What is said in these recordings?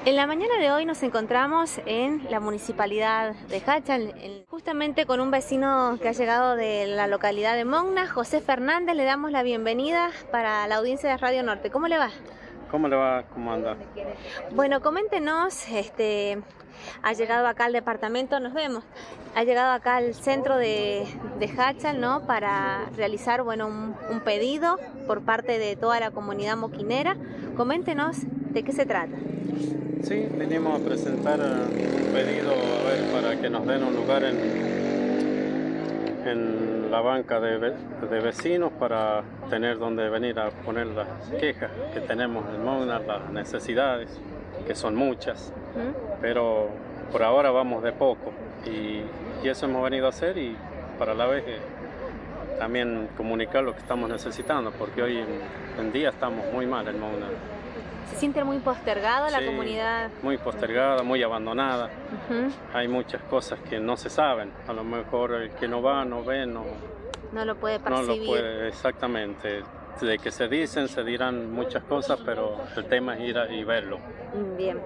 En la mañana de hoy nos encontramos en la municipalidad de Jáchal, justamente con un vecino que ha llegado de la localidad de Mogna, José Fernández. Le damos la bienvenida para la audiencia de Radio Norte. ¿Cómo le va? ¿Cómo le va? ¿Cómo anda? Bueno, coméntenos, ha llegado acá al departamento, nos vemos, ha llegado acá al centro de Jáchal, ¿no? Para realizar, bueno, un pedido por parte de toda la comunidad moquinera. Coméntenos de qué se trata. Sí, venimos a presentar un pedido, para que nos den un lugar en la banca de vecinos para tener donde venir a poner las quejas que tenemos en Mogna, las necesidades, que son muchas, pero por ahora vamos de poco y eso hemos venido a hacer, y para la vez también comunicar lo que estamos necesitando, porque hoy en día estamos muy mal en Mogna. ¿Se siente muy postergada la comunidad? Muy postergada, muy abandonada. Hay muchas cosas que no se saben. A lo mejor el que no va, no ve, no lo puede percibir. No lo puede, exactamente. De que se dirán muchas cosas, pero el tema es ir y verlo. Bien.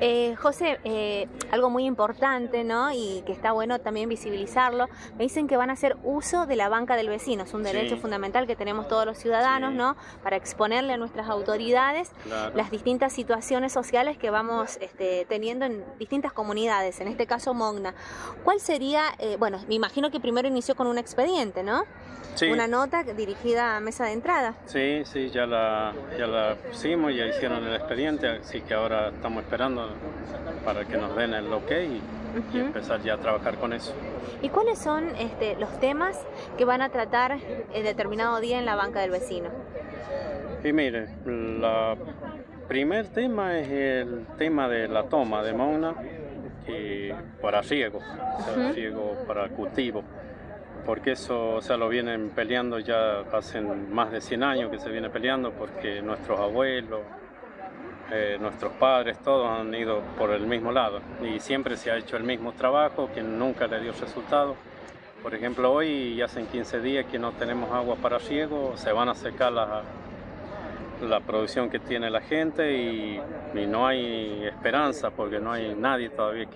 José, algo muy importante, ¿no? Y que está bueno también visibilizarlo. Me dicen que van a hacer uso de la banca del vecino. Es un derecho fundamental que tenemos todos los ciudadanos, ¿no? Para exponerle a nuestras autoridades las distintas situaciones sociales que vamos teniendo en distintas comunidades, en este caso Mogna. ¿Cuál sería, bueno, me imagino que primero inició con un expediente, ¿no? Sí. Una nota dirigida a mesa de entrada. Sí, ya la pusimos, ya hicieron el expediente, así que ahora estamos esperando para que nos den el ok y empezar ya a trabajar con eso. ¿Y cuáles son los temas que van a tratar en determinado día en la banca del vecino? Y mire, el primer tema es el tema de la toma de Mogna para riego, riego para cultivo. Porque eso, lo vienen peleando ya hace más de 100 años que se viene peleando, porque nuestros abuelos, nuestros padres, todos han ido por el mismo lado y siempre se ha hecho el mismo trabajo que nunca le dio resultado. Por ejemplo, hoy hacen 15 días que no tenemos agua para riego, se van a secar la producción que tiene la gente y no hay esperanza, porque no hay nadie todavía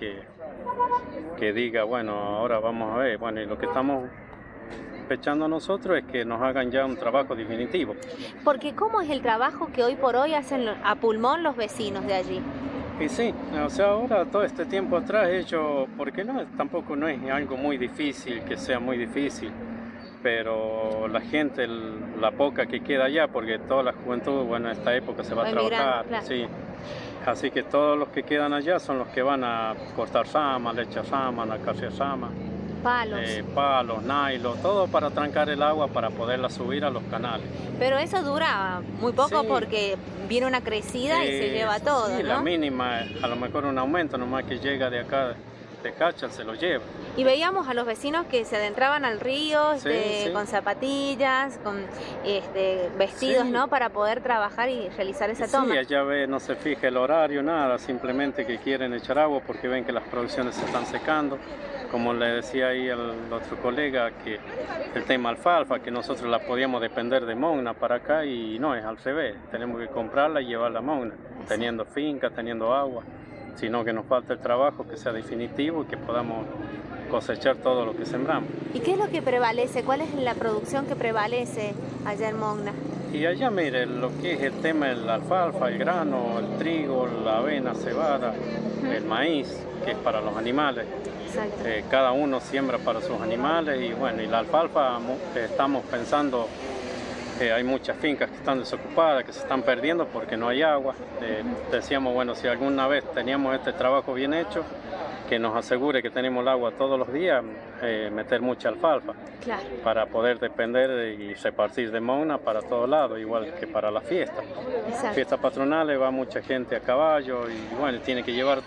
que diga, bueno, ahora vamos a ver. Bueno, y lo que estamos pechando nosotros es que nos hagan ya un trabajo definitivo. Porque ¿cómo es el trabajo que hoy por hoy hacen a pulmón los vecinos de allí? Y sí, ahora todo este tiempo atrás he hecho, porque tampoco no es algo muy difícil, que sea muy difícil, pero la gente, la poca que queda allá, porque toda la juventud, bueno, en esta época se va a trabajar, claro. Sí. Así que todos los que quedan allá son los que van a cortar rama, lechar rama, acarrear rama, palos, nylon, todo para trancar el agua para poderla subir a los canales. Pero eso dura muy poco, porque viene una crecida y se lleva todo, sí, ¿no? La mínima, a lo mejor un aumento nomás que llega de acá de Jáchal se lo lleva. Y veíamos a los vecinos que se adentraban al río con zapatillas, con vestidos, ¿no? Para poder trabajar y realizar esa toma. Sí, allá no se fija el horario, nada, simplemente que quieren echar agua porque ven que las producciones se están secando. Como le decía ahí al otro colega, que el tema alfalfa, que nosotros la podíamos depender de Mogna para acá, y no, es al revés, tenemos que comprarla y llevarla a Mogna, teniendo finca, teniendo agua, sino que nos falta el trabajo que sea definitivo y que podamos cosechar todo lo que sembramos. ¿Y qué es lo que prevalece? ¿Cuál es la producción que prevalece allá en Mogna? Y allá, mire, lo que es el tema del alfalfa, el grano, el trigo, la avena, cebada, el maíz, que es para los animales. Cada uno siembra para sus animales, y bueno, y la alfalfa estamos pensando, hay muchas fincas que están desocupadas, que se están perdiendo porque no hay agua. Decíamos, bueno, si alguna vez teníamos este trabajo bien hecho, que nos asegure que tenemos el agua todos los días, meter mucha alfalfa, para poder depender y repartir de Mogna para todos lados, igual que para la fiesta. Fiestas patronales va mucha gente a caballo y bueno, tiene que llevar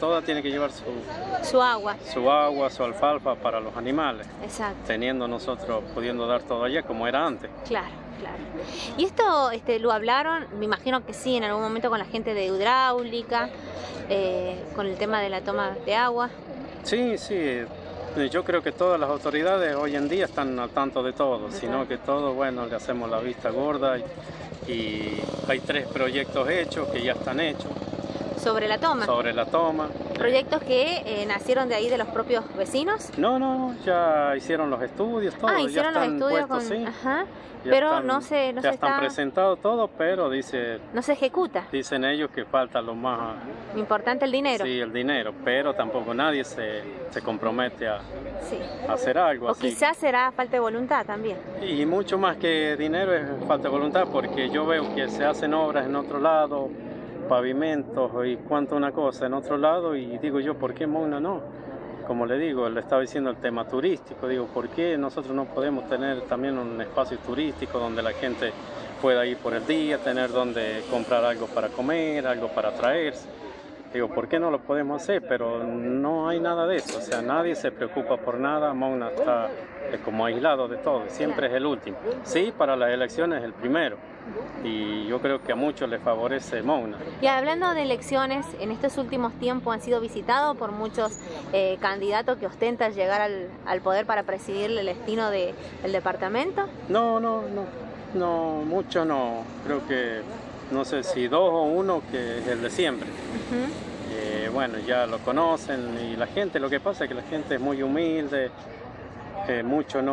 su agua, su alfalfa para los animales, teniendo nosotros pudiendo dar todo allá como era antes. Claro. ¿Y esto lo hablaron? Me imagino que sí, en algún momento con la gente de hidráulica, con el tema de la toma de agua. Sí, yo creo que todas las autoridades hoy en día están al tanto de todo, sino que todos, bueno, le hacemos la vista gorda y hay 3 proyectos hechos que ya están hechos. sobre la toma. Sobre la toma. ¿Proyectos que nacieron de ahí de los propios vecinos? No, ya hicieron los estudios, todo. Hicieron ya los están estudios puestos, sí. Ajá. Ya Pero están, no se ya están presentados todo, pero no se ejecuta. dicen ellos que falta lo más importante, el dinero. Sí, el dinero, pero tampoco nadie se compromete a hacer algo o así. Quizás será falta de voluntad también. Y mucho más que dinero es falta de voluntad, porque yo veo que se hacen obras en otro lado, pavimentos y cuánto una cosa en otro lado, y digo yo, ¿por qué Mouna no? Como le digo, le estaba diciendo el tema turístico, digo, ¿por qué nosotros no podemos tener también un espacio turístico donde la gente pueda ir por el día, tener donde comprar algo para comer, algo para traerse? Digo, ¿por qué no lo podemos hacer? Pero no hay nada de eso, o sea, nadie se preocupa por nada, Mouna está como aislado de todo, siempre es el último. Sí, para las elecciones es el primero, y yo creo que a muchos les favorece Mouna. Y hablando de elecciones, en estos últimos tiempos han sido visitados por muchos candidatos que ostentan llegar al poder para presidir el destino del departamento. No, mucho no, creo que no sé si 2 o 1, que es el de siempre. Bueno, ya lo conocen, y la gente, lo que pasa es que la gente es muy humilde, mucho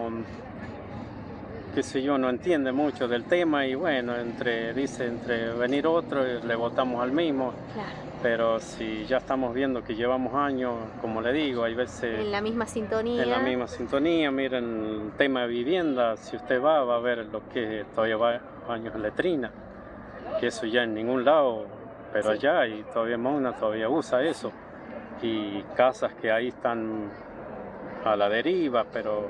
qué sé yo, no entiende mucho del tema, y bueno, entre venir otro le votamos al mismo. Claro. Pero si ya estamos viendo que llevamos años, como le digo, hay veces... En la misma sintonía. En la misma sintonía, miren, el tema de vivienda, si usted va a ver lo que todavía va años en letrina, que eso ya en ningún lado, pero allá, y todavía Mouna todavía usa eso, y casas que ahí están a la deriva, pero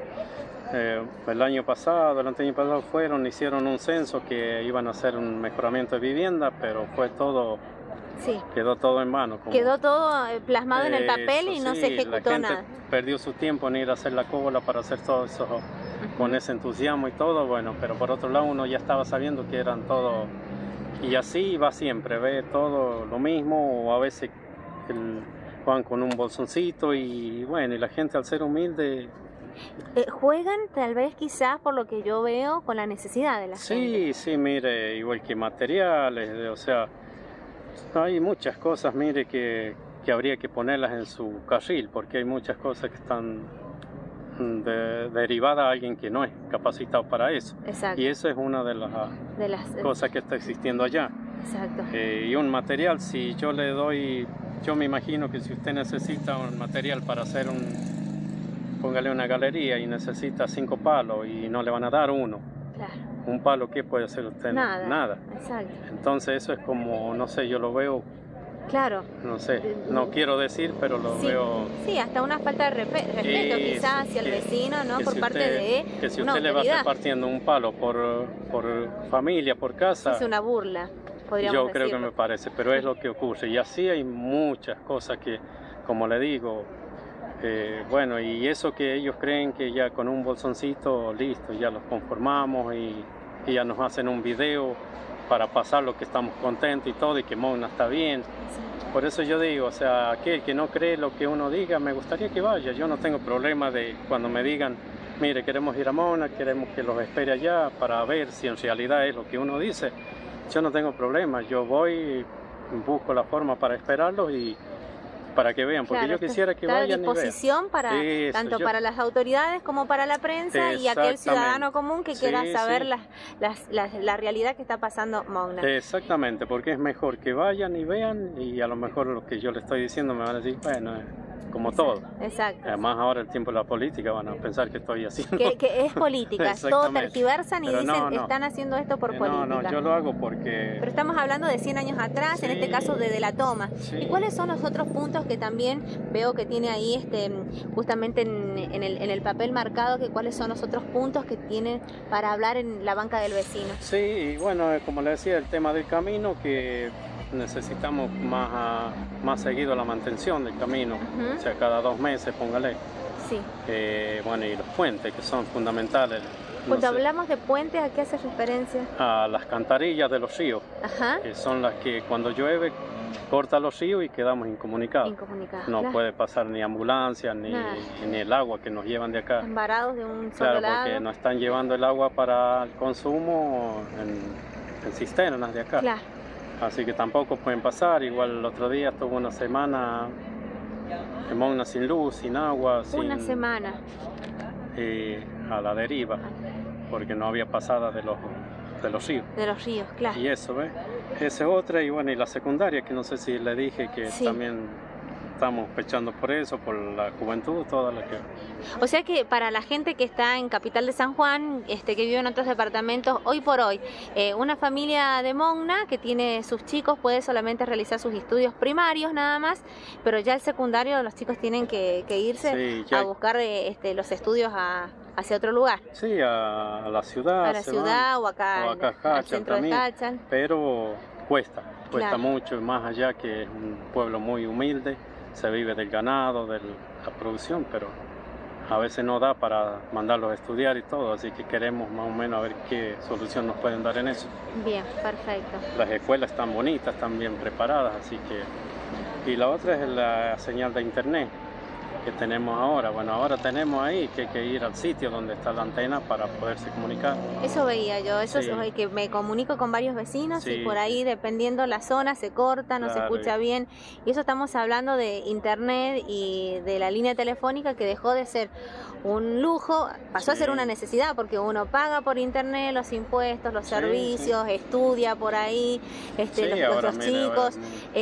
el año pasado, el anteaño pasado hicieron un censo que iban a hacer un mejoramiento de vivienda, pero fue todo, quedó todo en mano. Quedó todo plasmado en el papel y no se ejecutó nada. La gente perdió su tiempo en ir a hacer la cola para hacer todo eso con ese entusiasmo y todo, bueno, pero por otro lado uno ya estaba sabiendo que eran todo, y así va siempre, ve todo lo mismo, o a veces van con un bolsoncito, y bueno, y la gente al ser humilde... juegan tal vez quizás, por lo que yo veo, con la necesidad de la gente. Sí, mire, igual que materiales, o sea, hay muchas cosas, mire, que habría que ponerlas en su carril, porque hay muchas cosas que están derivadas a alguien que no es capacitado para eso. Exacto. Y eso es una de las cosas que está existiendo allá. Exacto. Y un material, si yo le doy, yo me imagino que si usted necesita un material para hacer póngale una galería y necesita 5 palos y no le van a dar 1. Claro. Un palo, ¿qué puede hacer usted? Nada. Exacto. Entonces eso es como, no sé, yo lo veo. Claro. No sé, no quiero decir, pero lo veo. Sí, hasta una falta de respeto quizás hacia el vecino, ¿no? Por parte de. Que si usted le va repartiendo un palo por familia, por casa. Es una burla, podríamos decirlo. Creo que me parece, pero es lo que ocurre. Y así hay muchas cosas que, como le digo, bueno, y eso que ellos creen que ya con un bolsoncito, listo, ya los conformamos y ya nos hacen un video para pasar lo que estamos contentos y todo, y que Mouna está bien. Por eso yo digo, o sea, aquel que no cree lo que uno diga, me gustaría que vaya. Yo no tengo problema de cuando me digan, mire, queremos ir a Mouna, queremos que los espere allá para ver si en realidad es lo que uno dice. Yo no tengo problema, yo voy, busco la forma para esperarlos y para que vean, porque yo quisiera que vayan y vean. Está a disposición para, tanto para las autoridades como para la prensa y aquel ciudadano común que quiera saber la realidad que está pasando Mouna. Exactamente, porque es mejor que vayan y vean, y a lo mejor lo que yo le estoy diciendo me van a decir, bueno, como todo. Exacto. Además ahora el tiempo de la política van a pensar que estoy haciendo... Que es política, todo tergiversan y dicen, están haciendo esto por política. No, yo lo hago porque... Pero estamos hablando de 100 años atrás, en este caso de la toma. ¿Y cuáles son los otros puntos que también veo que tiene ahí justamente en el papel marcado, que cuáles son los otros puntos que tienen para hablar en la banca del vecino? Sí, bueno, como le decía, el tema del camino, que necesitamos más seguido la mantención del camino, o sea, cada 2 meses, póngale. Sí. Bueno, y los puentes, que son fundamentales. Cuando hablamos de puentes, ¿a qué hace referencia? A las cantarillas de los ríos, que son las que cuando llueve corta los ríos y quedamos incomunicados. No puede pasar ni ambulancia, ni el agua que nos llevan de acá. Varados de un solo lado. Porque nos están llevando el agua para el consumo en cisternas de acá. Claro. así que tampoco pueden pasar. Igual el otro día estuvo una semana en Mogna sin luz, sin agua. Una semana. A la deriva, porque no había pasada de los ríos. De los ríos, claro. Y eso, ¿ves? Esa es otra, y bueno, y la secundaria, que no sé si le dije que sí, también estamos pechando por eso, por la juventud, toda la que... O sea que para la gente que está en Capital de San Juan, que vive en otros departamentos, hoy por hoy, una familia de Mogna que tiene sus chicos puede solamente realizar sus estudios primarios nada más, pero ya el secundario los chicos tienen que irse a buscar los estudios hacia otro lugar. Sí, a la ciudad. A la ciudad o acá al centro de Hachal. Pero cuesta Claro. mucho, más allá que es un pueblo muy humilde, se vive del ganado, de la producción, pero a veces no da para mandarlos a estudiar y todo, así que queremos más o menos a ver qué solución nos pueden dar en eso. Bien, perfecto. Las escuelas están bonitas, están bien preparadas, así que... Y la otra es la señal de internet que tenemos ahora. Bueno, ahora tenemos ahí que hay que ir al sitio donde está la antena para poderse comunicar. Eso veía yo, eso Sí. es que me comunico con varios vecinos Sí. y por ahí dependiendo la zona se corta, no se Claro. escucha bien. Y eso estamos hablando de internet y de la línea telefónica que dejó de ser un lujo, pasó a ser Sí. una necesidad porque uno paga por internet los impuestos, los Sí, servicios, estudia por ahí, Sí, ahora nuestros mira, chicos,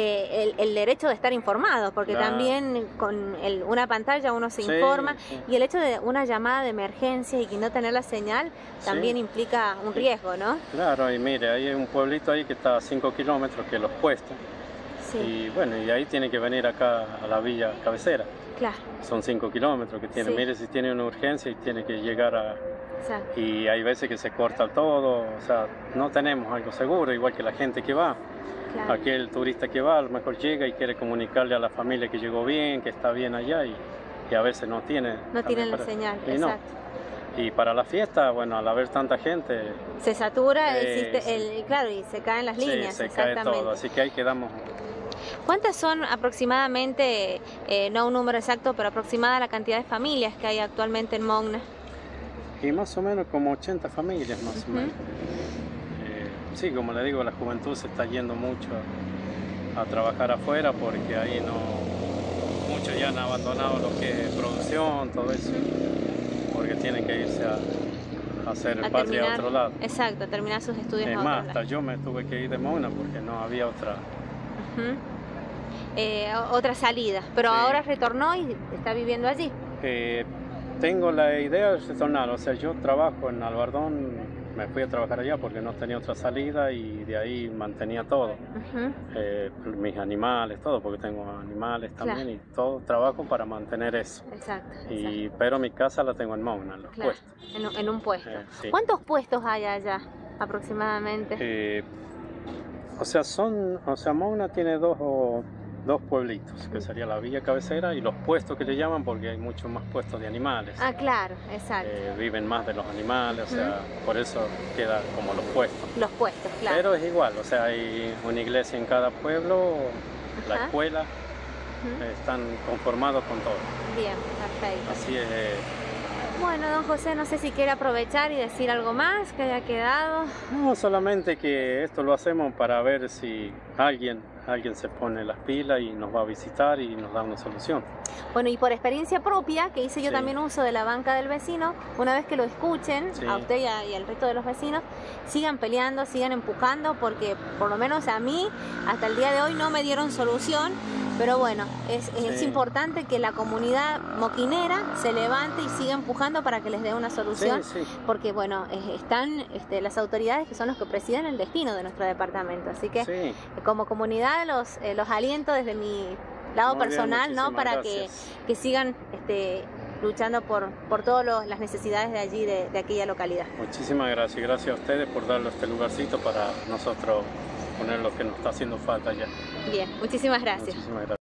el derecho de estar informados, porque Claro. también con una pantalla uno se Sí, informa sí. y el hecho de una llamada de emergencia y que no tener la señal también Sí. implica un Sí. riesgo, ¿no? Claro, y mire, hay un pueblito ahí que está a 5 kilómetros, que es Los Puestos, Sí, y bueno, y ahí tiene que venir acá a la villa cabecera. claro, Son 5 kilómetros que tiene. Sí. Mire, si tiene una urgencia y tiene que llegar a... exacto, Y hay veces que se corta todo, o sea, no tenemos algo seguro, igual que la gente que va. claro. Aquel turista que va, a lo mejor llega y quiere comunicarle a la familia que llegó bien, que está bien allá, y a veces no tiene. No tienen la también señal, y no. exacto. Y para la fiesta, bueno, al haber tanta gente, Se satura, Sí. claro, y se caen las sí, líneas, se cae exactamente. todo, así que ahí quedamos. ¿Cuántas son aproximadamente, no un número exacto, pero aproximada la cantidad de familias que hay actualmente en Mogna? Y más o menos como 80 familias, más o Ujú. menos. Sí, como le digo, la juventud se está yendo mucho a trabajar afuera porque ahí no... Muchos ya han abandonado lo que es producción, todo eso, porque tienen que irse a hacer A patria a terminar, otro lado. exacto, a terminar sus estudios Es a más, otro hasta lado. yo me tuve que ir de Mogna porque no había otra. Ujú. Otra salida, pero Sí. ahora retornó y está viviendo allí. Tengo la idea de retornar, o sea, yo trabajo en Albardón, me fui a trabajar allá porque no tenía otra salida y de ahí mantenía todo, Ujú. mis animales, todo, porque tengo animales también Claro. y todo trabajo para mantener eso. Exacto, Pero mi casa la tengo en Mogna, en Los claro, Puestos. en un puesto. Sí. ¿Cuántos puestos hay allá aproximadamente? O sea, Mogna tiene dos pueblitos, que sería la villa cabecera y los puestos que le llaman porque hay muchos más puestos de animales. Ah, claro, exacto. Viven más de los animales, o sea, por eso queda como los puestos. Los puestos, claro. Pero es igual, o sea, hay una iglesia en cada pueblo, la Ajá. escuela, Ujú. están conformados con todo. Bien, perfecto. Así es. Bueno, don José, no sé si quiere aprovechar y decir algo más que haya quedado. No, solamente que esto lo hacemos para ver si alguien se pone las pilas y nos va a visitar y nos da una solución. Bueno, y por experiencia propia, que hice yo Sí. también uso de la banca del vecino, una vez que lo escuchen, Sí. a usted y al resto de los vecinos, sigan peleando, sigan empujando, porque por lo menos a mí, hasta el día de hoy, no me dieron solución. Pero bueno, es Sí. importante que la comunidad moquinera se levante y siga empujando para que les dé una solución. Sí, sí. Porque bueno, están las autoridades que son los que presiden el destino de nuestro departamento. Así que Sí. como comunidad los aliento desde mi lado Muy bien, personal, ¿no? muchísimas Para gracias. que sigan luchando por todas las necesidades de allí, de aquella localidad. Muchísimas gracias. Gracias a ustedes por darle este lugarcito para nosotros poner lo que nos está haciendo falta ya. Bien, muchísimas gracias. Muchísimas gracias.